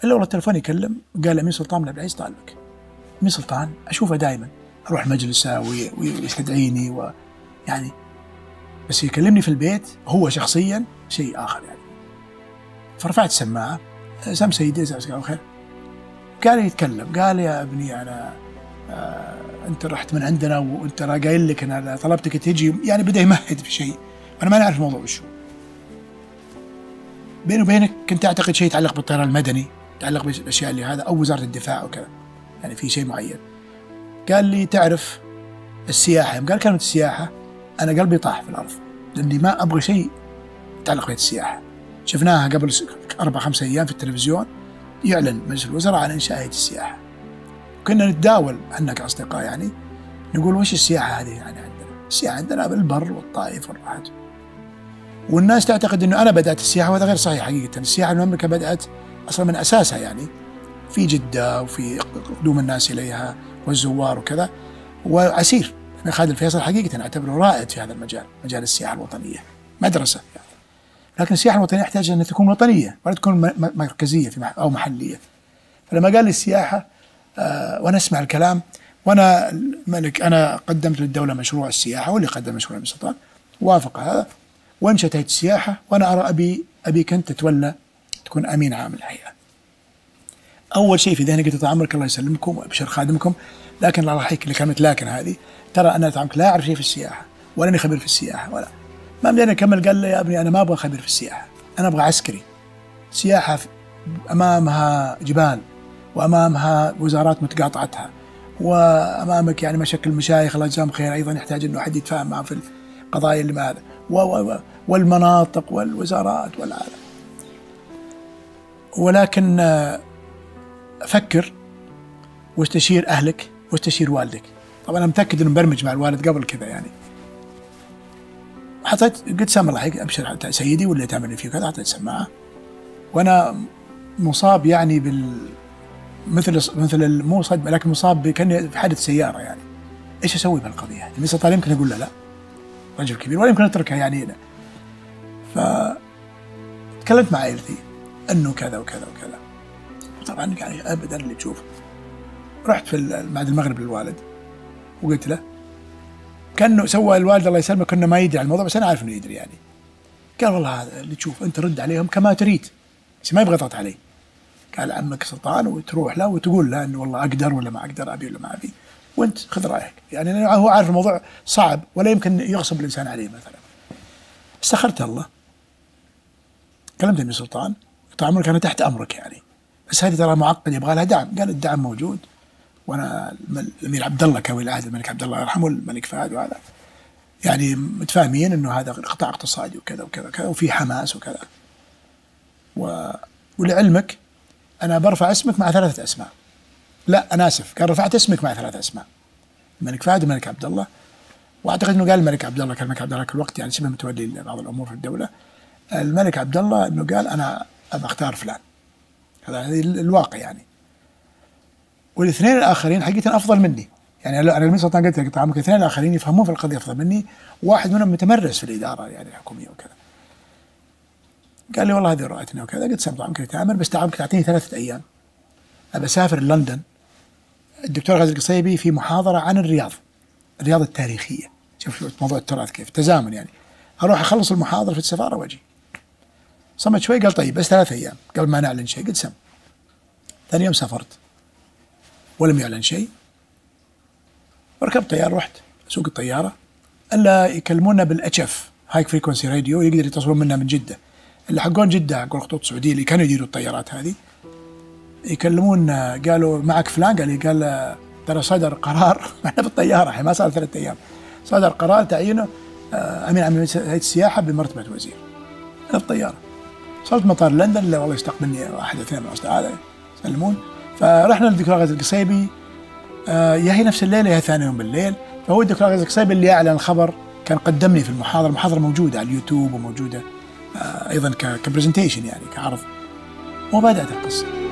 الا والله التلفون يكلم، قال امين سلطان بن عبد العزيز طالبك. امين سلطان اشوفه دائما، اروح مجلسه ويستدعيني ويعني، بس يكلمني في البيت هو شخصيا شيء اخر يعني. فرفعت السماعه، سام سيدي جزاك الله خير. قال يتكلم، قال يا ابني انا انت رحت من عندنا وانت قايل لك انا طلبتك تجي، يعني بدا يمهد في شيء وانا ما نعرف الموضوع وشو. بيني وبينك كنت اعتقد شيء يتعلق بالطيران المدني، يتعلق بالاشياء اللي هذا او وزاره الدفاع وكذا، يعني في شيء معين. قال لي تعرف السياحه، يوم قال كلمه السياحه انا قلبي طاح في الارض، لاني ما ابغى شيء يتعلق بالسياحه. شفناها قبل 4-5 ايام في التلفزيون يعلن مجلس الوزراء عن انشاء هيئه السياحه. كنا نتداول احنا كاصدقاء يعني، نقول وش السياحه هذه يعني عندنا؟ السياحه عندنا بالبر والطائف والراحات. والناس تعتقد انه انا بدات السياحه، وهذا غير صحيح حقيقه. السياحه المملكه بدات اصلا من اساسها يعني في جده وفي قدوم الناس اليها والزوار وكذا. وعسير بن خالد الفيصل حقيقه اعتبره رائد في هذا المجال، مجال السياحه الوطنيه، مدرسه يعني. لكن السياحه الوطنيه يحتاج ان تكون وطنيه ولا تكون مركزيه او محليه. فلما قال لي السياحه وانا اسمع الكلام، وانا الملك انا قدمت للدوله مشروع السياحه، واللي قدم مشروع امين سلطان وافق هذا، وانشأت هيئه السياحه، وانا ارى ابيك انت تتولى تكون امين عام الهيئه. اول شيء في ذهني قلت طال عمرك الله يسلمكم وابشر خادمكم، لكن الله يحييك لكلمه لكن هذه، ترى انا طال عمرك لا اعرف شيء في السياحه، ولا اني خبير في السياحه، ولا ما بدينا نكمل. قال لي يا ابني انا ما ابغى خبير في السياحه، انا ابغى عسكري. سياحه امامها جبال، وامامها وزارات متقاطعتها، وامامك يعني مشاكل المشايخ الله يجزاهم خير، ايضا يحتاج انه حد يتفاهم معه في القضايا اللي ما هذا، والمناطق والوزارات والعالم. ولكن فكر واستشير اهلك واستشير والدك. طبعا انا متاكد انه مبرمج مع الوالد قبل كذا يعني. حطيت قلت سام الله يحييك ابشر سيدي واللي تعمل فيه كذا، حطيت سماعه وانا مصاب يعني مثل مو صدمه، لكن مصاب كاني في حادث سياره يعني. ايش اسوي بهالقضيه؟ امين سلطان يمكن اقول له لا، رجل كبير، ولا يمكن اتركها يعني. فتكلمت مع عائلتي انه كذا وكذا وكذا. طبعا يعني ابدا اللي تشوف. رحت بعد المغرب للوالد وقلت له، كانه سوى الوالد الله يسلمه كانه ما يدري عن الموضوع، بس انا عارف انه يدري يعني. قال والله هذا اللي تشوف انت رد عليهم كما تريد، بس ما يبغى يضغط علي. قال عمك سلطان وتروح له وتقول له انه والله اقدر ولا ما اقدر، ابي ولا ما ابي، وانت خذ رايك. يعني هو عارف الموضوع صعب ولا يمكن يغصب الانسان عليه مثلا. استخرت الله، كلمت امين سلطان، طال عمرك انا تحت امرك يعني، بس هذه ترى معقد يبغى لها دعم. قال الدعم موجود، وانا الامير عبد الله كولي العهد الملك عبد الله يرحمه الملك فهد وهذا يعني متفاهمين انه هذا قطاع اقتصادي وكذا وكذا وكذا، وفي حماس وكذا. ولعلمك انا برفع اسمك مع 3 اسماء. لا انا اسف، قال رفعت اسمك مع 3 اسماء، الملك فهد والملك عبد الله. واعتقد انه قال الملك عبد الله، كان الملك عبد الله في الوقت يعني شبه متولي بعض الامور في الدوله. الملك عبد الله انه قال انا ابى اختار فلان، هذا الواقع يعني. والاثنين الاخرين حقيقه افضل مني يعني. انا الامير سلطان قلت لك طال عمرك الاثنين الاخرين يفهمون في القضيه افضل مني، واحد منهم متمرس في الاداره يعني الحكوميه وكذا. قال لي والله هذه رؤيتنا وكذا. قلت سام طال عمرك تامر، بس طال عمرك تعطيني 3 ايام، ابى اسافر لندن. الدكتور غازي القصيبي في محاضره عن الرياض التاريخيه، شوف موضوع التراث كيف تزامن يعني. اروح اخلص المحاضره في السفاره واجي. صمت شوي قال طيب بس 3 ايام قبل ما نعلن شيء. قلت سم. ثاني يوم سافرت ولم يعلن شيء، وركبت طياره رحت سوق الطياره، الا يكلمونا بالاتش هاي فريكونسي راديو، يقدر يتصلون منا من جده، اللي حقون جده حقون الخطوط السعوديه اللي كانوا يديروا الطيارات هذه، يكلمونا قالوا معك فلان. قال ترى صدر قرار احنا بالطياره الحين ما صار 3 ايام، صدر قرار تعيينه امين عام هيئه السياحه بمرتبه وزير. انا بالطياره وصلت مطار لندن، لا والله يستقبلني 1 أو 2 من الاصدقاء يسلمون. فرحنا للدكتور غازي القصيبي، يا هي نفس الليله يا ثاني يوم بالليل. فهو الدكتور غازي القصيبي اللي اعلن الخبر، كان قدمني في المحاضره موجوده على اليوتيوب وموجوده ايضا كبرزنتيشن يعني كعرض، وبدات القصه.